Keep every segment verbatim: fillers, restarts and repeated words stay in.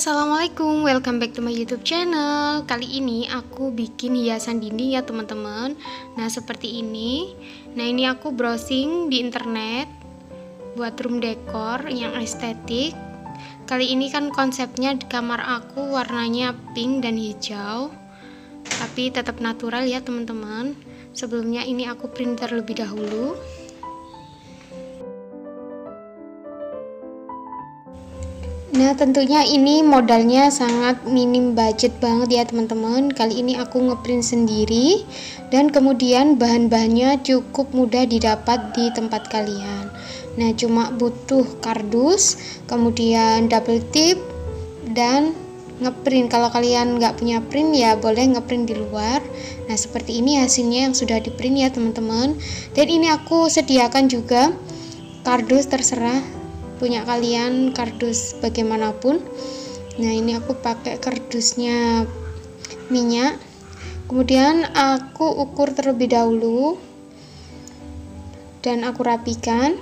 Assalamualaikum, welcome back to my YouTube channel. Kali ini aku bikin hiasan dinding ya teman-teman. Nah seperti ini. Nah ini aku browsing di internet buat room decor yang estetik. Kali ini kan konsepnya di kamar aku warnanya pink dan hijau, tapi tetap natural ya teman-teman. Sebelumnya ini aku print terlebih dahulu. Nah tentunya ini modalnya sangat minim budget banget ya teman-teman. Kali ini aku ngeprint sendiri dan kemudian bahan-bahannya cukup mudah didapat di tempat kalian. Nah cuma butuh kardus, kemudian double tip dan ngeprint. Kalau kalian nggak punya print ya boleh ngeprint di luar. Nah seperti ini hasilnya yang sudah di print ya teman-teman. Dan ini aku sediakan juga kardus, terserah punya kalian kardus bagaimanapun. Nah ini aku pakai kardusnya minyak, kemudian aku ukur terlebih dahulu dan aku rapikan.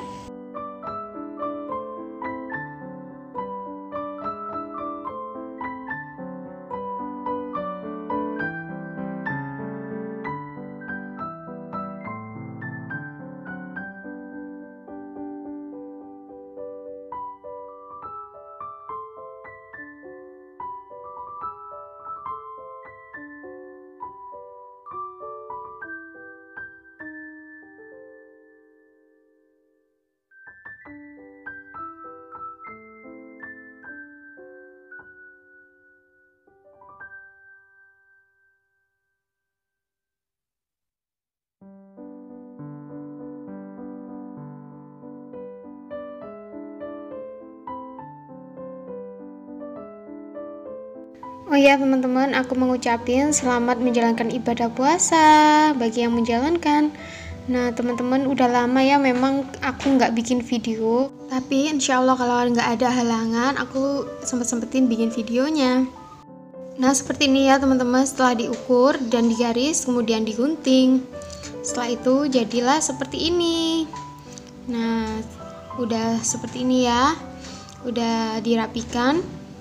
Oh ya teman-teman, aku mengucapin selamat menjalankan ibadah puasa bagi yang menjalankan. Nah teman-teman, udah lama ya memang aku nggak bikin video, tapi insya Allah kalau nggak ada halangan aku sempet-sempetin bikin videonya. Nah seperti ini ya teman-teman, setelah diukur dan digaris kemudian digunting, setelah itu jadilah seperti ini. Nah udah seperti ini ya, udah dirapikan.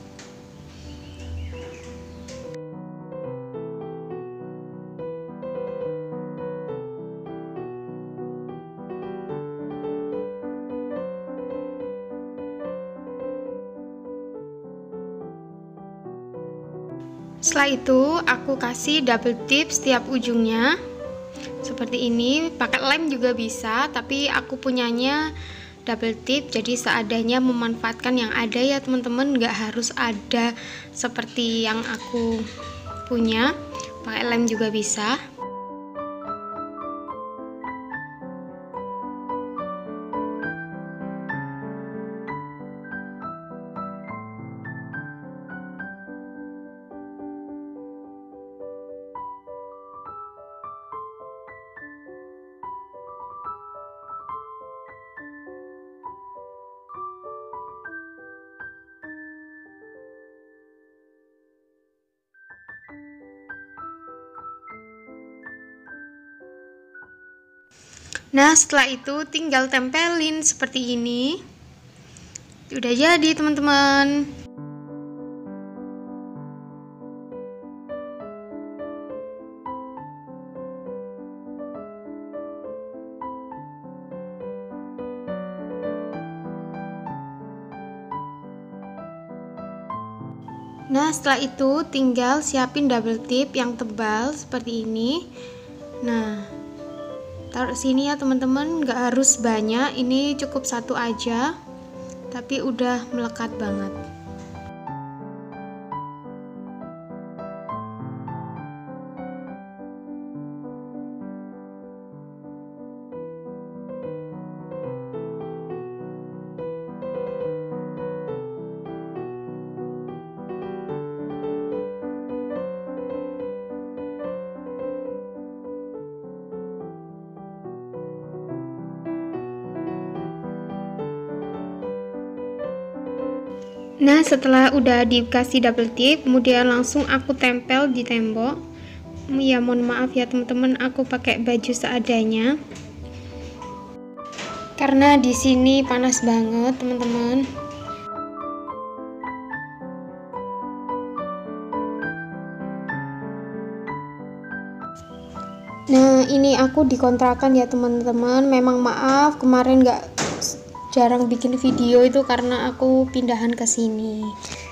Setelah itu aku kasih double tip setiap ujungnya seperti ini. Pakai lem juga bisa, tapi aku punyanya double tip, jadi seadanya memanfaatkan yang ada ya teman-teman. Nggak harus ada seperti yang aku punya, pakai lem juga bisa. Nah setelah itu tinggal tempelin seperti ini. Udah jadi teman-teman. Nah setelah itu tinggal siapin double tip yang tebal seperti ini. Nah taruh sini ya teman-teman, nggak harus banyak, ini cukup satu aja tapi udah melekat banget. Nah setelah udah dikasih double tip, kemudian langsung aku tempel di tembok. Ya mohon maaf ya teman-teman, aku pakai baju seadanya karena di sini panas banget teman-teman. Nah, ini aku dikontrakan ya teman-teman. Memang maaf kemarin nggak jarang bikin video itu karena aku pindahan ke sini.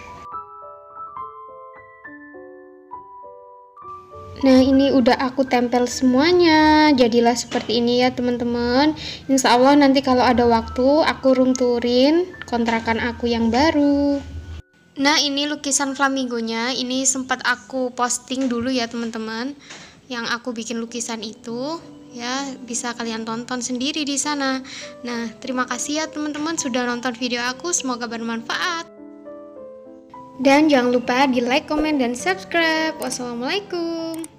Nah, ini udah aku tempel semuanya. Jadilah seperti ini ya teman-teman. Insya Allah nanti kalau ada waktu aku room tourin kontrakan aku yang baru. Nah, ini lukisan flamingonya. Ini sempat aku posting dulu ya teman-teman. Yang aku bikin lukisan itu, ya bisa kalian tonton sendiri di sana. Nah, terima kasih ya teman-teman sudah nonton video aku. Semoga bermanfaat. Dan jangan lupa di like, komen, dan subscribe. Wassalamualaikum.